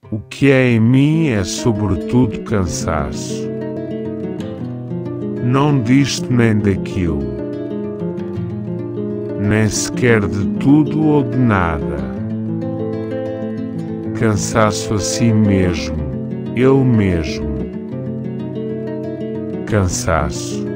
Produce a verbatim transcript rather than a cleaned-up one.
O que é em mim é sobretudo cansaço. Não disto nem daquilo, nem sequer de tudo ou de nada. Cansaço a si mesmo, ele mesmo. Cansaço.